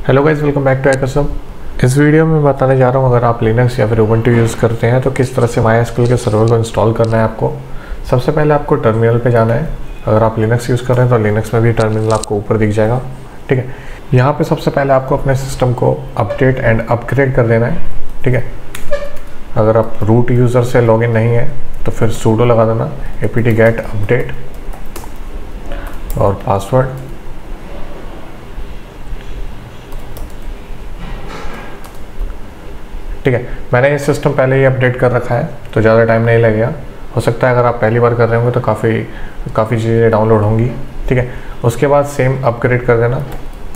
Hello guys, welcome back to Hackers Hub. इस video में बताने जा रहा हूँ, अगर आप लिनक्स या फिर उबंटू यूज़ करते हैं तो किस तरह से MySQL के सर्वर को इंस्टॉल करना है आपको। सबसे पहले आपको टर्मिनल पे जाना है। अगर आप लिनक्स यूज़ कर रहे हैं तो लिनक्स में भी टर्मिनल आपको ऊपर दिख जाएगा। ठीक है, यहाँ पे सबसे पहले आपको अपने सिस्टम को अपडेट एंड अपग्रेड कर देना है। ठीक है, अगर आप रूट यूज़र से लॉगिन नहीं है तो फिर सूडो लगा देना apt get अपडेट और पासवर्ड। ठीक है, मैंने ये सिस्टम पहले ही अपडेट कर रखा है तो ज़्यादा टाइम नहीं लगेगा। हो सकता है अगर आप पहली बार कर रहे होंगे तो काफ़ी चीज़ें डाउनलोड होंगी। ठीक है, उसके बाद सेम अपग्रेड कर देना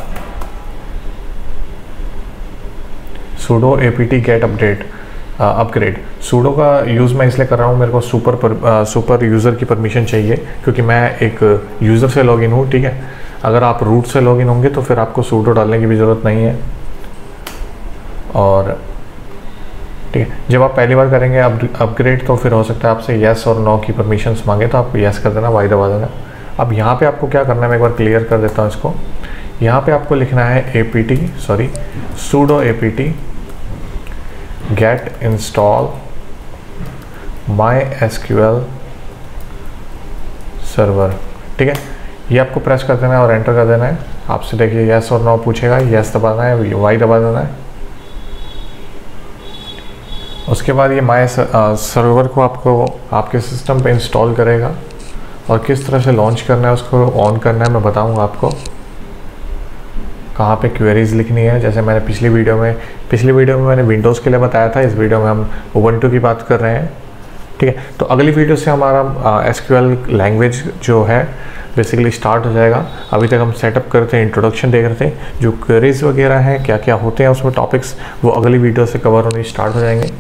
sudo apt get update upgrade. Sudo का यूज़ मैं इसलिए कर रहा हूँ, मेरे को सुपर यूज़र की परमिशन चाहिए क्योंकि मैं एक यूज़र से लॉगिन हूँ। ठीक है, अगर आप रूट से लॉगिन होंगे तो फिर आपको सूडो डालने की भी ज़रूरत नहीं है। और ठीक है, जब आप पहली बार करेंगे अपग्रेड तो फिर हो सकता है आपसे येस और नो की परमिशंस मांगे तो आप येस कर देना, वाई दबा देना। अब यहाँ पे आपको क्या करना है, मैं एक बार क्लियर कर देता हूँ इसको। यहाँ पे आपको लिखना है sudo apt get install MySQL server. ठीक है, ये आपको प्रेस कर देना है और एंटर कर देना है। आपसे देखिए येस और नो पूछेगा, येस दबाना है, वाई दबा देना है। उसके बाद ये सर्वर को आपको आपके सिस्टम पे इंस्टॉल करेगा और किस तरह से लॉन्च करना है, उसको ऑन करना है मैं बताऊंगा आपको। कहाँ पे क्वेरीज लिखनी है, जैसे मैंने पिछली वीडियो में मैंने विंडोज़ के लिए बताया था। इस वीडियो में हम उबंटू की बात कर रहे हैं। ठीक है, तो अगली वीडियो से हमारा एसक्यूएल लैंग्वेज जो है बेसिकली स्टार्ट हो जाएगा। अभी तक हम सेटअप करते हैं, इंट्रोडक्शन देख रहे थे, जो क्वेरीज वगैरह हैं क्या क्या होते हैं उसमें टॉपिक्स, वो अगली वीडियो से कवर होने स्टार्ट हो जाएंगे।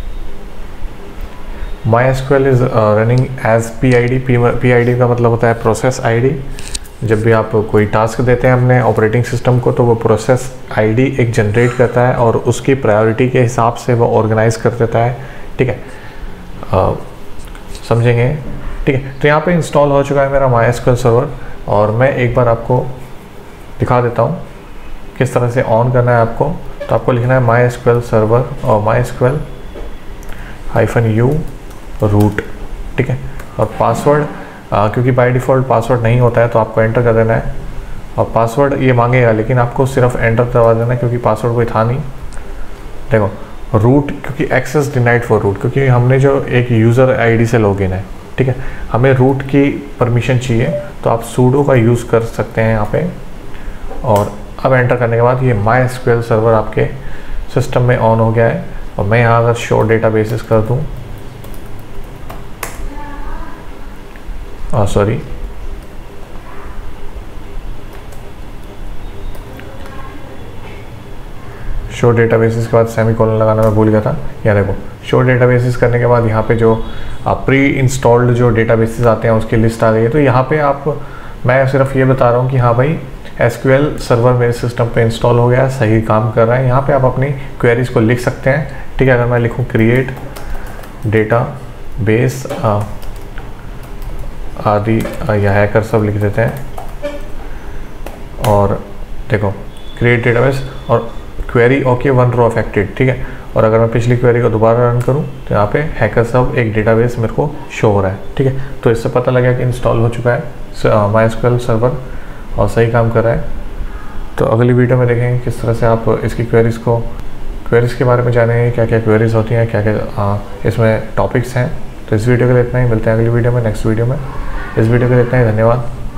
MySQL is running as PID। PID का मतलब होता है प्रोसेस ID। जब भी आप कोई टास्क देते हैं अपने ऑपरेटिंग सिस्टम को तो वो प्रोसेस ID एक जनरेट करता है और उसकी प्रायोरिटी के हिसाब से वो ऑर्गेनाइज कर देता है। ठीक है, समझेंगे। ठीक है, तो यहाँ पे इंस्टॉल हो चुका है मेरा MySQL सर्वर और मैं एक बार आपको दिखा देता हूँ किस तरह से ऑन करना है आपको। तो आपको लिखना है MySQL सर्वर और MySQL -u रूट। ठीक है, और पासवर्ड क्योंकि बाय डिफ़ॉल्ट पासवर्ड नहीं होता है तो आपको एंटर कर देना है। और पासवर्ड ये मांगेगा लेकिन आपको सिर्फ एंटर दबा देना है क्योंकि पासवर्ड कोई था नहीं। देखो रूट, क्योंकि एक्सेस डिनाइड फॉर रूट, क्योंकि हमने जो एक यूज़र आईडी से लॉगिन है। ठीक है, हमें रूट की परमिशन चाहिए तो आप सूडो का यूज़ कर सकते हैं यहाँ पे। और अब एंटर करने के बाद ये MySQL सर्वर आपके सिस्टम में ऑन हो गया है। और मैं यहाँ अगर शो डेटाबेसेस कर दूँ, सॉरी, शो डेटाबेसेस के बाद सेमीकोलन लगाना मैं भूल गया था। यहाँ देखो, शो डेटाबेसेस करने के बाद यहाँ पे जो प्री इंस्टॉल्ड जो डेटाबेसेस आते हैं उसकी लिस्ट आ गई है। तो यहाँ पे मैं सिर्फ ये बता रहा हूँ कि हाँ भाई SQL सर्वर मेरे सिस्टम पे इंस्टॉल हो गया है, सही काम कर रहा है। यहाँ पे आप अपनी क्वेरीज को लिख सकते हैं। ठीक है, अगर मैं लिखूँ क्रिएट डेटा बेस आदि या हैकर सब लिख देते हैं और देखो क्रिएट डेटाबेस और क्वेरी ओके 1 रो अफेक्टेड। ठीक है, और अगर मैं पिछली क्वेरी को दोबारा रन करूं तो यहाँ पे हैकर सब एक डेटाबेस मेरे को शो हो रहा है। ठीक है, तो इससे पता लगा कि इंस्टॉल हो चुका है MySQL सर्वर और सही काम कर रहा है। तो अगली वीडियो में देखेंगे किस तरह से आप इसकी क्वेरीज़ के बारे में जानेंगे, क्या क्या क्वेरीज होती हैं, क्या क्या इसमें टॉपिक्स हैं। तो इस वीडियो के लिए इतना ही, मिलते हैं अगली वीडियो में, नेक्स्ट वीडियो में। इस वीडियो के लिए इतना ही, धन्यवाद।